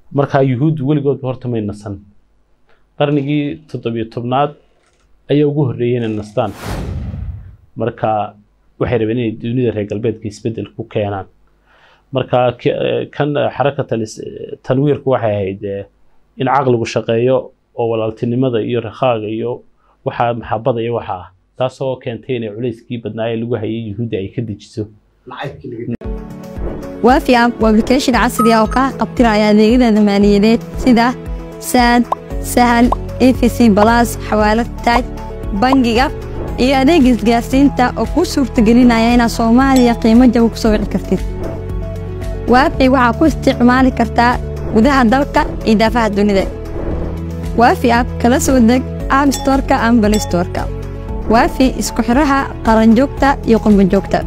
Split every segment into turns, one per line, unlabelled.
marka yuhuud weligood horta may nasan qarnigii 17aad ayaa ugu horeeyeen nastaan marka waxay rabeen inay dunida reer galbeedka isbedel ku keenaan marka kan xarakada tanwiirku waxay ahayd in aqligu shaqeeyo oo walaaltinimada iyo rakhaaga iyo waxa maxabada iyo waxa taasoo keentay inay culayskii badnaayay lagu hayay yuhuud ay ka dejiso
وافي اب وابلكيشن عصري او ka qabtiraya adeegyada maaliyadeed sida sad sahal efc plus xawaalad taaj bangiga iyo adeeg isgaarsiinta oo ku suurtagelinaya in Soomaaliya qiimo jaban ku soo wici kartid waafi waxa ku isticmaali kartaa gudaha dalka iyo daafaha dunida waafi app kala soo deg app store-ka ama play store-ka waafi isku xiraha qaran joogta iyo qurbo joogta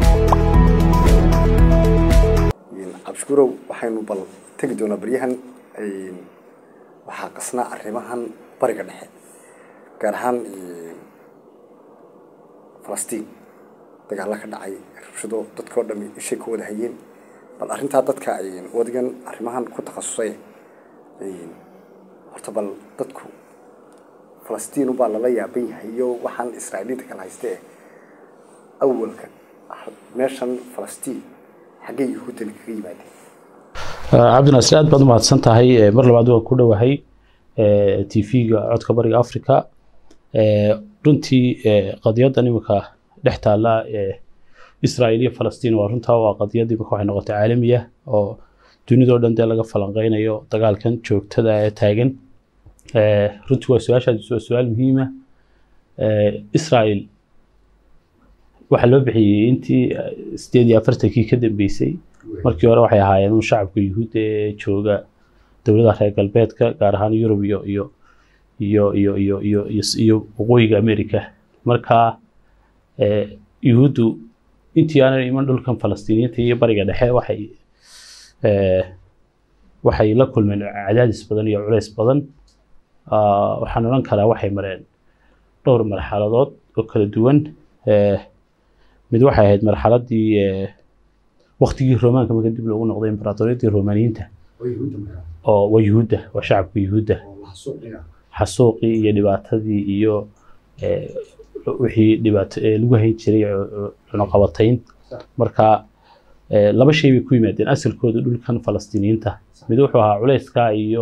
abshkurow waxaynu bal tagi doonaa baryahan waxa qasna arrimahan bariga dhexe gaar ahaan Falastiin dagaal ka dhacay rabshado dadka dhami ishay ku wada hayeen bal arinta dadka ay wadigan arrimahan ku takhasusay horta bal dadku Falastiin baa la yaabay hayo waxaan Israa'iiliinta kala haystay awalka meeshan Falastiin حقي يهود الكريمات
عبد الناصر aad baad u mahadsantahay mar labaad waan ku dhawahay TV-ga codka bariga Afrika runtii qadiyada nimka dhaxtaala Israa'iiliya Falastiin waa runtaa waa qadiyad imika waxay noqotay caalamiya oo dunida oo dhan laga falanqeynayo dagaalkan joogtada ee taagan runtii waa su'aal muhiim ah Israa'iil waxa loo bixiyay intii 48kii ka dambeysay markii hore waxay ahaayeen shacabka yuhuud ee jooga dawladaha reer galbeedka gaar ahaan Yurub iyo waqooyiga Amerika marka yuhuudu intii aan iman dhulkan Falastiiniyiinta iyo bariga dhexe waxay la kulmeen cadaadis badan iyo culays badan waxaan oran karaa waxay mareen dhowr marxaladood oo kala duwan mid waxay ahayd marxaladii waqtigii Roomaanka markii dib loogu noqday imbraatooriyadii Roomaniyiinta oo yuhuudda waa shacabka yuhuudda xasuuqii iyo dhibaatadii iyo wixii dhibaato lagu hayn jiray cunaqabatayn marka laba shay bay ku yimaadeen asalkooda dhulkan Falastiiniyiinta mid wuxuu ahaa culayska iyo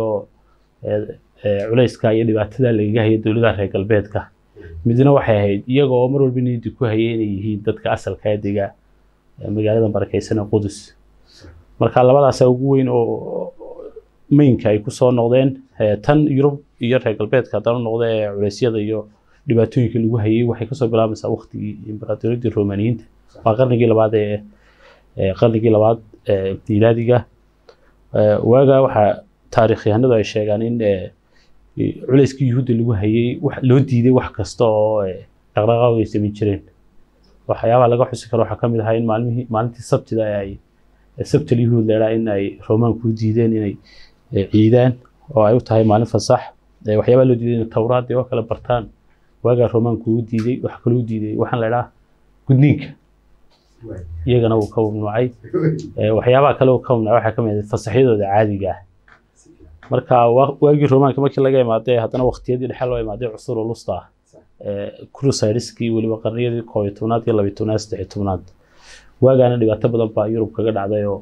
dhibaatada laga hayo dawladaha reer galbeedka midna waxay ahayd iyagoo mar walba niyadda ku hayay inay yihiin dadka asalka ah deega magaalada barakeysan ee Qudus marka labadaas ugu weyn oo mainka ay ku soo noqdeen tan Yurub iyo reer galbeedka hadana noqday culeysyada iyo dhibaatooyinka lagu hayay waxay ka soo bilaabaysaa waqtigii imbraatooriyadii Roomaniyiinta qarnigii labaad miilaadiga waaga waxa taariikhyahanadu ay sheegaan in culayskii yuhuudda lagu hayay wax loo diiday wax kasta oo dhaqdhaqaaq ay sameyn jireen waxyaabaha laga xusi karo waxa kamid ah in maalintii sabtida ay sabtida yuhuud leeyahay in ay Roomaanku diideen inay ciidaan oo ay u tahay maalin fasax waxyaabaha loo diiday in Tawraad iyo kala bartaan waaga Roomaanku diiday wax kale u diiday waxaan leeyahay gudniinka iyagana uu ka wamnuucay waxyaabaha kale oo ka wamnuucay waxa kamid ah fasaxyadooda caadiga ah marka waagii Roomaanka markii laga imaaday hadana waqtiyadii dhaxal loo imaaday cusur ulusta Crusadeskii waliba qarniyadii 11aad iyo 12aad 13aad waagaana dhibaato badan baa Yurub kaga dhacday oo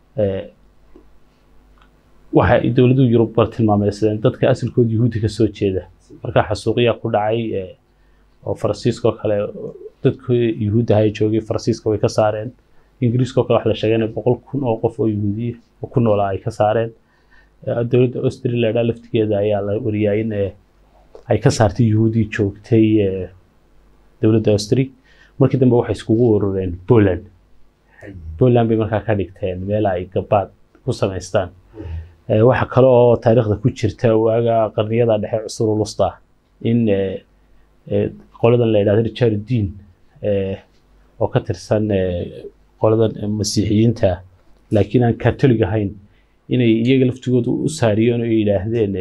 waxa dawladdu Yurub bartilmaameedeen dadka asalkooda yuhuudi ka soo jeeda marka xasuuqiya ku dhacay oo Faransiiska kale dadka yuhuudda ay joogay Faransiiska way ka saareen Ingiriiska kale wax la sheegay 100,000 oo qof oo yuhuudi oo ku nool ay ka saareen dawladda Australia laftigeeda ayaa la wariyay in ay ka saartay yuhuudi joogtay dawladda Austria markii dambe waxay iskugu urureen Poland bay markaa ka dhigteen meel ay gabaad ku sameystaan waxa kale oo taariikhda ku jirta waaga qarniyada dhexe cusur ulusta in qoladan la yiraahdo Richard Dean oo ka tirsan qoladan Masiixiyiinta laakiin aan Catholic ahayn inay iyaga laftigoodu u saariyeen oo yiraahdeen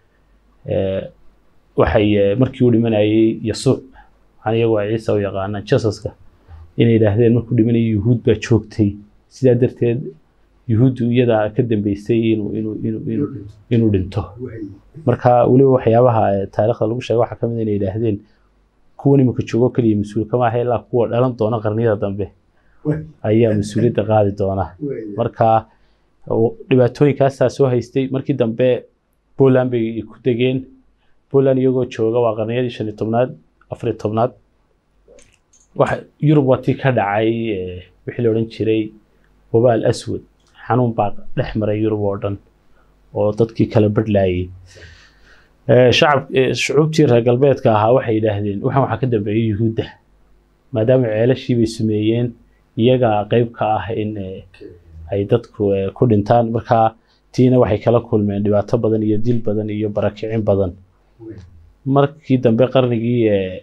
waxay markii uu dhimanayay Yasuuc aniga Ciise oo yaqaan Jesus-ka inay yiraahdeen markuu dhimanayay yuhuud baa joogtay sida darteed yuhuuddu iyada ka dambeysay inuu dhinto marka waliba waxyaabaha taariikhda lagu sheegay waxa kamid inay yiraahdeen kuwan imika joogo kaliya mas'uul kama aha ilaa kuwa dhalan doona qarniyada dambe ayaa mas'uuliyadda qaadi doona marka dhibaatooyinkaas soo haystay markii dambe Poland bay ku degeen Poland iyagoo jooga waa qarniyadii 15aad 14aad waxa Yurub watii ka dhacay wixii la oran jiray wabaal aswad xanuun baa dhex maray Yurub oo dhan oo dadkii kala badlaayay shucuubtii reer galbeedka ahaa waxay yiraahdeen waxa ka dambeeyay yuhuudda maadaama ceelashii bay sameeyeen iyaga qayb ka ah in ay dadku ku dhintaan marka tiina waxay kala kulmeen dhibaato badan iyo dil badan iyo barakicin badan markii dambe qarnigii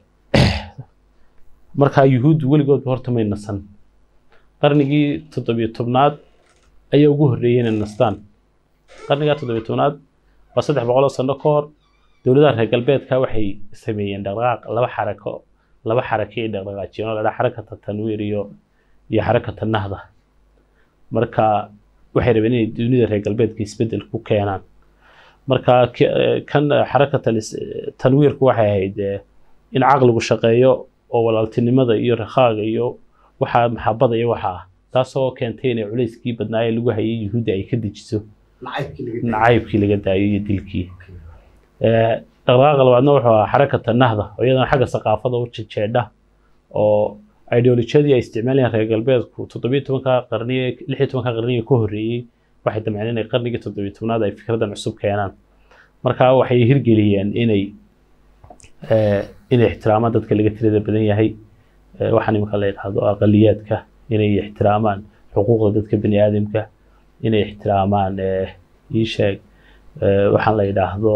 marka yuhuud waligood horta may nasan qarnigii 17aad ayaa ugu horeeyeen nastaan qarniga 17aad waa 300 sano ka hor dawladaha reer galbeedka waxay sameeyeen dhaqdhaqaaq laba xarako dhaqdhaqaajiyeen la xarakada tanwiir iyo xarakada nahda marka waxay rabeen inay dunida reer galbeedka isbedel ku keenaan marka kan xarakada tanwiirku waxay ahayd in aqligu shaqeeyo oo walaaltinimada iyo rakhaaga iyo waxa maxabada iyo waxa taasoo keentay inay culayskii badnaayay lagu hayay yuhuudda ay ka dejiso nacaybkii laga daayo iyo dilkii dhaqdhaqaaqa labaadna wuxuu ahaa xarakada nahda oo iyadana xagga thaqaafada u jeedha oo ideolojiyadii ay isticmaalayeen reer galbeedku 17ka qarniye 16ka qarniye ka horeeyay waxay damceen inay qarnigii 17aad ay fikradan cusub keenaan marka waxay hirgeliyeen inay ixtiraamaan dadka laga tirada badan yahay waxaan imika la yiraahdo aqaliyaadka inay ixtiraamaan xuquuqda dadka bani aadamka inay ixtiraamaan sheeg waxaan la yiraahdo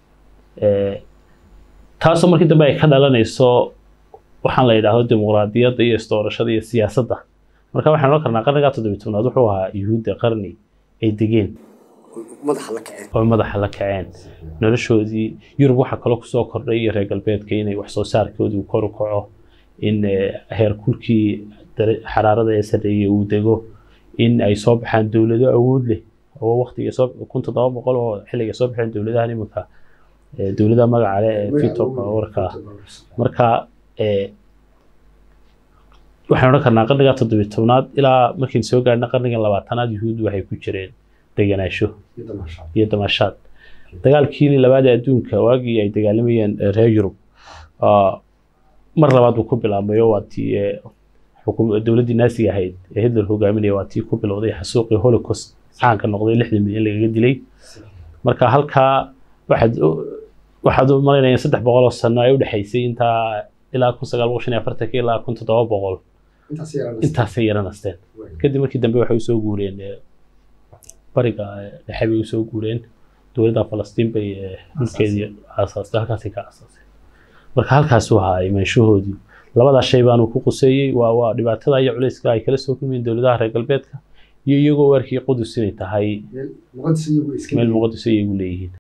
taasoo markii dambe ay ka dhalanayso waxaan la yiraahdo dimuqraadiyadda iyo doorashada iyo siyaasadda marka waxaan oran karnaa qarniga 17aad wuxuu ahaa yuhuudda qarni ay degeen madaxa la kaceen noloshoodii Yurub waxa kale ku soo kordhay reer galbeedka inay wax soo saarkoodu kor u kaco in heer kulkii xaraarada ee sareeyay uu dego in ay soo baxaan dawlado awood leh oo waqtiga soo 1700 oo xilliga soo baxeen dawladaha nimanka dawladda magaca leh Tito warka marka waxaan oran karnaa qarniga 17aad ilaa markii soo gaarnay qarniga 20aad yuhuud waxay ku jireen deganaansho iyo damashaad dagaalkii labaad ee adduunka waagii ay dagaalamayeen reer Yurub mar labaad uu ku bilaabmay oo watii dawladdii naasiga ahayd ee Hitler hogaaminayay watii ku bilowday xasuuqii Holocaust caanka noqday 60 milyan laga dilay marka halka waxaad u maleynayeen 300 sano ay u dhaxaysay inta ilaa 1945 ilaa 1700 intaas yaranasteen kadib markii dambe waxay soo guureen bariga dhexe bay soo guureen dawladda Falastiin bay dhulkeedii aasaastay halkaas ka aasaasay marka halkaas waxa ay meeshahoodii labada shay baan ku quseeyay waa dhibaatada iyo culayska ay kala soo kulmeen dawladaha reer galbeedka iyo iyagoo warkii Qudus inay tahay meel muqaddis iyagu leeyihiin